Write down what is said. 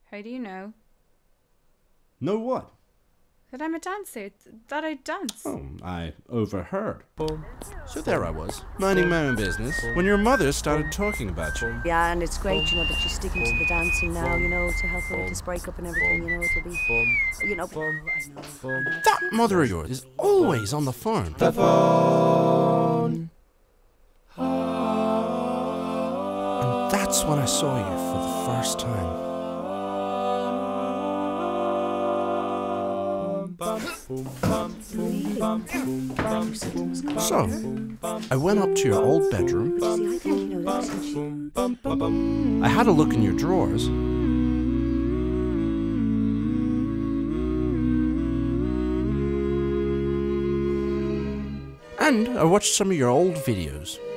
How do you know? Know what? That I'm a dancer, that I dance. Oh, I overheard. So there I was, minding my own business, when your mother started talking about you. Yeah, and it's great, you know, that she's sticking to the dancing now, you know, to help her with this breakup and everything, you know, it'll be, you know, That mother of yours is always on the phone. The phone. And that's when I saw you for the first time. So, I went up to your old bedroom. see, I think, you know, that since I had a look in your drawers. And I watched some of your old videos.